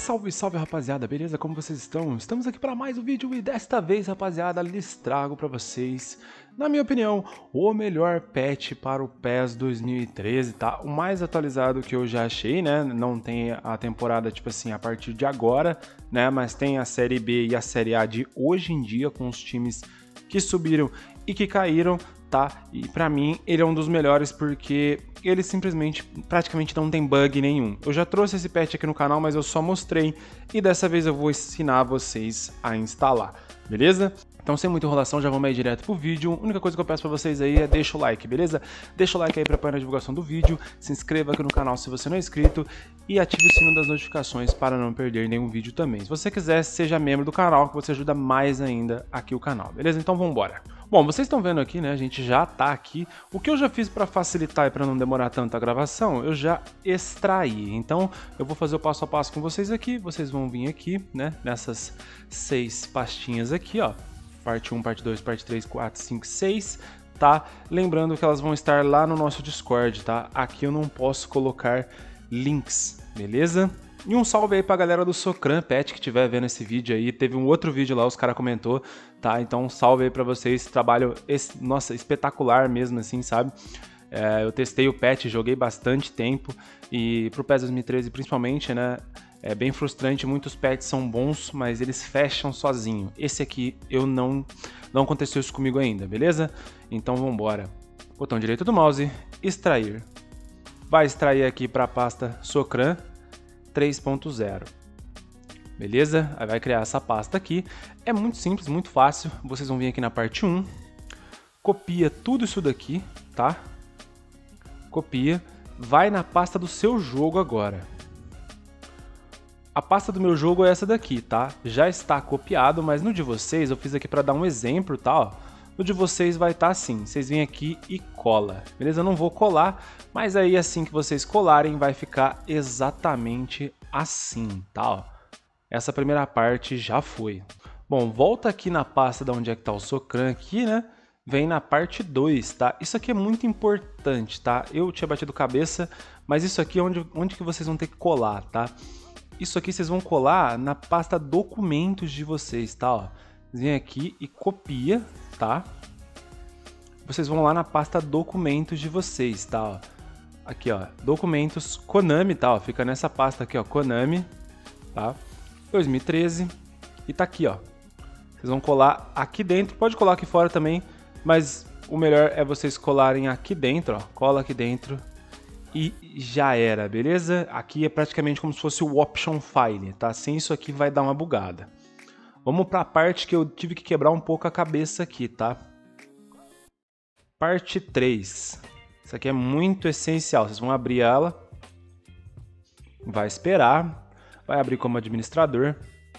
Salve, salve rapaziada, beleza? Como vocês estão? Estamos aqui para mais um vídeo e desta vez, rapaziada, lhes trago para vocês, na minha opinião, o melhor patch para o PES 2013, tá? O mais atualizado que eu já achei, né? Não tem a temporada, tipo assim, a partir de agora, né? Mas tem a Série B e a Série A de hoje em dia, com os times que subiram e que caíram, tá? E pra mim ele é um dos melhores porque ele simplesmente praticamente não tem bug nenhum. Eu já trouxe esse patch aqui no canal, mas eu só mostrei e dessa vez eu vou ensinar vocês a instalar, beleza? Então sem muita enrolação, já vamos aí direto pro vídeo. A única coisa que eu peço pra vocês aí é deixa o like, beleza? Deixa o like aí pra apoiar na divulgação do vídeo, se inscreva aqui no canal se você não é inscrito e ative o sino das notificações para não perder nenhum vídeo também. Se você quiser, seja membro do canal, que você ajuda mais ainda aqui o canal, beleza? Então vamos embora. Bom, vocês estão vendo aqui, né? A gente já tá aqui. O que eu já fiz para facilitar e para não demorar tanto a gravação, eu já extraí. Então, eu vou fazer o passo a passo com vocês aqui. Vocês vão vir aqui, né? Nessas 6 pastinhas aqui, ó. Parte 1, parte 2, parte 3, 4, 5, 6, tá? Lembrando que elas vão estar lá no nosso Discord, tá? Aqui eu não posso colocar links, beleza? E um salve aí pra galera do Socran Pet que estiver vendo esse vídeo aí. Teve um outro vídeo lá, os caras comentou, tá? Então um salve aí pra vocês, trabalho, nossa, espetacular mesmo assim, sabe? Eu testei o patch, joguei bastante tempo e pro PES 2013 principalmente, né? É bem frustrante, muitos patches são bons, mas eles fecham sozinho. Esse aqui não aconteceu isso comigo ainda, beleza? Então vambora. Botão direito do mouse, extrair. Vai extrair aqui para a pasta Socran 3.0. Beleza? Aí vai criar essa pasta aqui. É muito simples, muito fácil. Vocês vão vir aqui na parte 1. Copia tudo isso daqui, tá? Copia. Vai na pasta do seu jogo agora. A pasta do meu jogo é essa daqui, tá? Já está copiado, mas no de vocês, eu fiz aqui para dar um exemplo, tá? Ó, no de vocês vai estar assim, vocês vêm aqui e cola, beleza? Eu não vou colar, mas aí assim que vocês colarem vai ficar exatamente assim, tá? Ó, essa primeira parte já foi. Bom, volta aqui na pasta de onde é que tá o Socran aqui, né? Vem na parte 2, tá? Isso aqui é muito importante, tá? Eu tinha batido cabeça, mas isso aqui é onde que vocês vão ter que colar, tá? Isso aqui vocês vão colar na pasta documentos de vocês, tá? Ó, vem aqui e copia, tá? Vocês vão lá na pasta documentos de vocês, tá? Ó, aqui, ó, documentos Konami, tá? Ó, fica nessa pasta aqui, ó, Konami, tá? 2013 e tá aqui, ó. Vocês vão colar aqui dentro, pode colar aqui fora também, mas o melhor é vocês colarem aqui dentro, ó. Cola aqui dentro. E já era, beleza? Aqui é praticamente como se fosse o option file, tá? Sem isso aqui vai dar uma bugada. Vamos para a parte que eu tive que quebrar um pouco a cabeça aqui, tá? Parte 3. Isso aqui é muito essencial. Vocês vão abrir ela. Vai esperar. Vai abrir como administrador.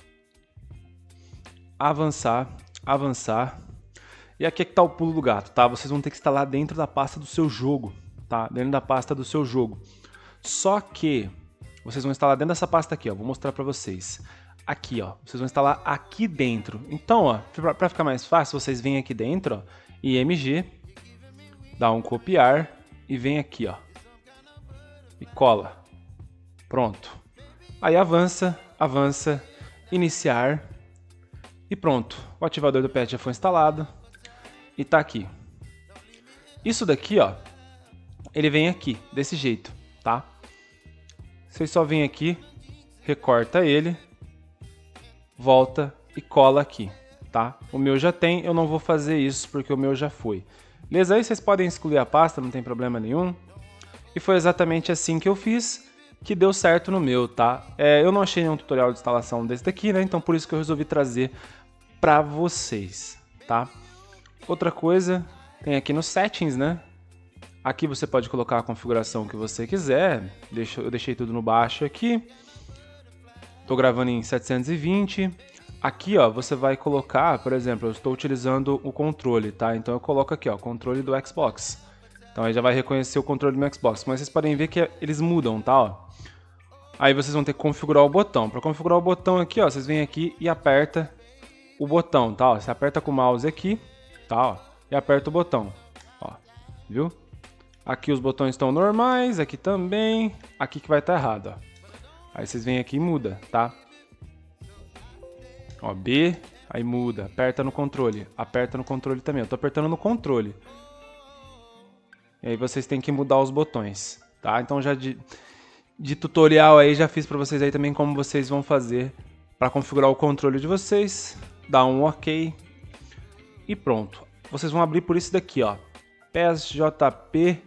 Avançar. Avançar. E aqui é que tá o pulo do gato, tá? Vocês vão ter que instalar dentro da pasta do seu jogo. Tá? Dentro da pasta do seu jogo. Só que vocês vão instalar dentro dessa pasta aqui, ó. Vou mostrar para vocês. Aqui, ó. Vocês vão instalar aqui dentro. Então, ó, para ficar mais fácil, vocês vêm aqui dentro, ó, IMG, dá um copiar e vem aqui, ó. E cola. Pronto. Aí avança, avança, iniciar e pronto. O ativador do patch já foi instalado e tá aqui. Isso daqui, ó, ele vem aqui, desse jeito, tá? Vocês só vêm aqui, recorta ele, volta e cola aqui, tá? O meu já tem, eu não vou fazer isso porque o meu já foi. Beleza? Aí vocês podem excluir a pasta, não tem problema nenhum. E foi exatamente assim que eu fiz, que deu certo no meu, tá? Eu não achei nenhum tutorial de instalação desse daqui, né? Então por isso que eu resolvi trazer pra vocês, tá? Outra coisa, tem aqui nos settings, né? Aqui você pode colocar a configuração que você quiser. Eu deixei tudo no baixo aqui. Estou gravando em 720. Aqui, ó, você vai colocar, por exemplo, eu estou utilizando o controle, tá? Então eu coloco aqui, ó, controle do Xbox. Então aí já vai reconhecer o controle do meu Xbox. Mas vocês podem ver que eles mudam, tá? Ó. Aí vocês vão ter que configurar o botão. Para configurar o botão aqui, ó, vocês vêm aqui e aperta o botão, tá? Ó, você aperta com o mouse aqui, tá? Ó, e aperta o botão, ó, viu? Aqui os botões estão normais, aqui também, aqui que vai estar errado, ó. Aí vocês vêm aqui e muda, tá? Ó, B, aí muda, aperta no controle também. Eu tô apertando no controle. E aí vocês têm que mudar os botões, tá? Então já de tutorial aí já fiz pra vocês aí também como vocês vão fazer pra configurar o controle de vocês. Dá um OK e pronto. Vocês vão abrir por isso daqui, ó. PESJP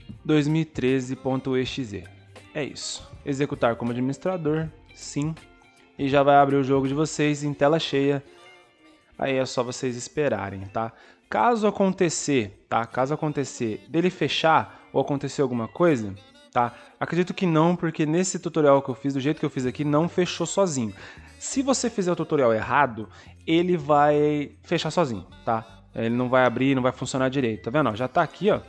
2013.exe. É isso. Executar como administrador, sim. E já vai abrir o jogo de vocês em tela cheia. Aí é só vocês esperarem, tá? Caso acontecer, tá? Caso acontecer dele fechar ou acontecer alguma coisa, tá? Acredito que não, porque nesse tutorial que eu fiz, do jeito que eu fiz aqui, não fechou sozinho. Se você fizer o tutorial errado, ele vai fechar sozinho, tá? Ele não vai abrir, não vai funcionar direito, tá vendo? Ó, já tá aqui, ó.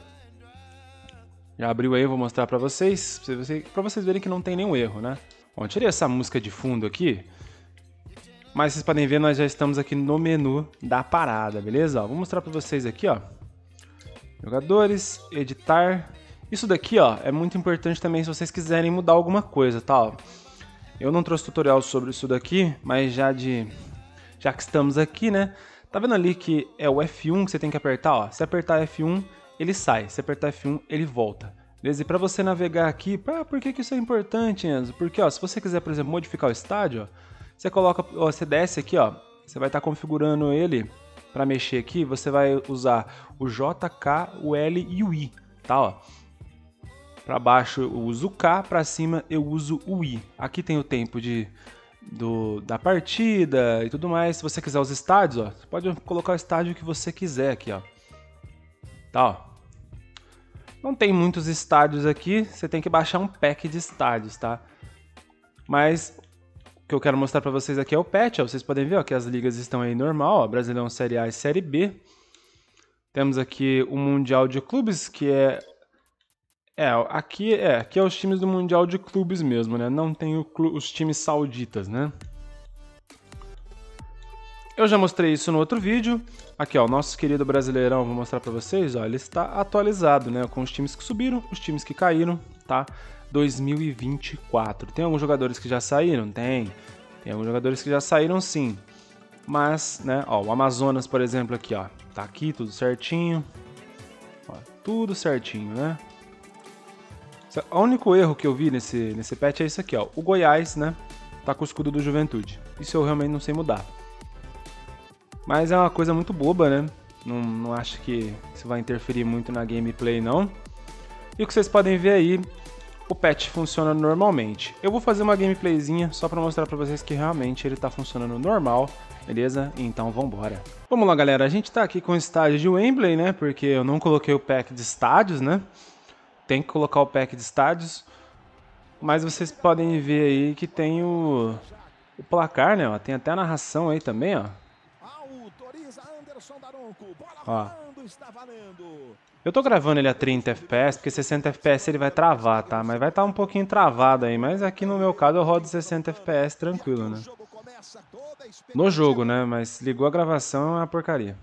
Já abriu aí, eu vou mostrar pra vocês verem que não tem nenhum erro, né? Bom, tirei essa música de fundo aqui. Mas vocês podem ver, nós já estamos aqui no menu da parada, beleza? Ó, vou mostrar pra vocês aqui, ó. Jogadores, editar. Isso daqui, ó, é muito importante também se vocês quiserem mudar alguma coisa, tá? Ó, eu não trouxe tutorial sobre isso daqui, mas já que estamos aqui, né? Tá vendo ali que é o F1 que você tem que apertar, ó? Se apertar F1, ele sai. Se apertar F1, ele volta. Beleza? E pra você navegar aqui, por que isso é importante, Enzo? Porque, ó, se você quiser, por exemplo, modificar o estádio, ó, você desce aqui, ó, você vai estar configurando ele para mexer aqui, você vai usar o J, K, o L e o I, tá, ó. Para baixo eu uso o K, para cima eu uso o I. Aqui tem o tempo da partida e tudo mais. Se você quiser os estádios, ó, você pode colocar o estádio que você quiser aqui, ó. Tá, ó. Não tem muitos estádios aqui, você tem que baixar um pack de estádios, tá? Mas o que eu quero mostrar para vocês aqui é o patch, ó. Vocês podem ver, ó, que as ligas estão aí normal, ó, Brasileirão Série A e Série B. Temos aqui o Mundial de Clubes, que aqui é os times do Mundial de Clubes mesmo, né? Não tem os times sauditas, né? Eu já mostrei isso no outro vídeo. Aqui, ó, o nosso querido Brasileirão, vou mostrar para vocês, ó, ele está atualizado, né? Com os times que subiram, os times que caíram, tá? 2024. Tem alguns jogadores que já saíram? Tem alguns jogadores que já saíram, sim. Mas, né, ó, o Amazonas, por exemplo, aqui, ó, tá aqui tudo certinho. Ó, tudo certinho, né? O único erro que eu vi nesse patch é isso aqui, ó. O Goiás, né, tá com o escudo do Juventude. Isso eu realmente não sei mudar. Mas é uma coisa muito boba, né? Não acho que isso vai interferir muito na gameplay, não. E o que vocês podem ver aí, o patch funciona normalmente. Eu vou fazer uma gameplayzinha só para mostrar para vocês que realmente ele tá funcionando normal, beleza? Então vambora. Vamos lá, galera, a gente tá aqui com o estádio de Wembley, né? Porque eu não coloquei o pack de estádios, né? Tem que colocar o pack de estádios. Mas vocês podem ver aí que tem o placar, né? Ó, tem até a narração aí também, ó. Ó. Eu tô gravando ele a 30 FPS, porque 60 FPS ele vai travar, tá? Mas vai estar um pouquinho travado aí, mas aqui no meu caso eu rodo 60 FPS tranquilo, né? No jogo, né? Mas ligou a gravação é uma porcaria.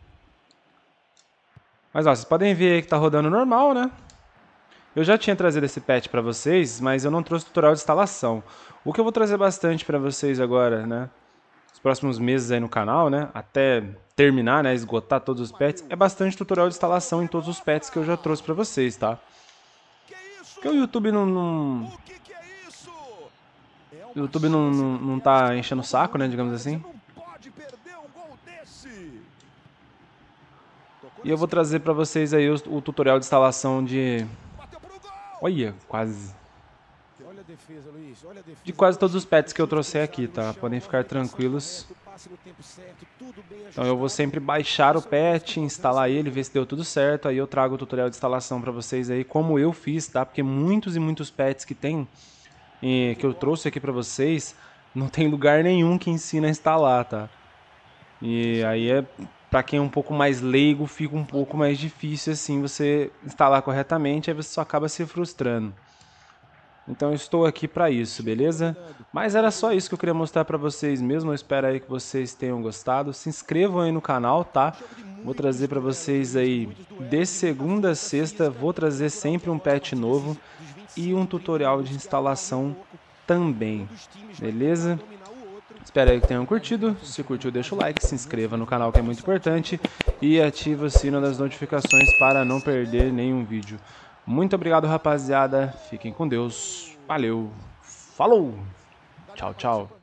Mas ó, vocês podem ver aí que tá rodando normal, né? Eu já tinha trazido esse patch pra vocês, mas eu não trouxe tutorial de instalação. O que eu vou trazer bastante pra vocês agora, né? Os próximos meses aí no canal, né? Até terminar, né? Esgotar todos os pets. É bastante tutorial de instalação em todos os pets que eu já trouxe pra vocês, tá? Porque o YouTube não tá enchendo o saco, né? Digamos assim. E eu vou trazer pra vocês aí o tutorial de instalação de... Olha, quase... De quase todos os pets que eu trouxe aqui, tá? Podem ficar tranquilos. Então eu vou sempre baixar o pet, instalar ele, ver se deu tudo certo. Aí eu trago o tutorial de instalação pra vocês aí, como eu fiz, tá? Porque muitos e muitos pets que tem, que eu trouxe aqui pra vocês, não tem lugar nenhum que ensina a instalar, tá? E aí pra quem é um pouco mais leigo, fica um pouco mais difícil assim você instalar corretamente, aí você só acaba se frustrando. Então eu estou aqui para isso, beleza? Mas era só isso que eu queria mostrar para vocês mesmo. Eu espero aí que vocês tenham gostado. Se inscrevam aí no canal, tá? Vou trazer para vocês aí de segunda a sexta, vou trazer sempre um patch novo e um tutorial de instalação também, beleza? Espero aí que tenham curtido. Se curtiu, deixa o like, se inscreva no canal que é muito importante e ativa o sino das notificações para não perder nenhum vídeo. Muito obrigado, rapaziada. Fiquem com Deus. Valeu. Falou. Tchau, tchau.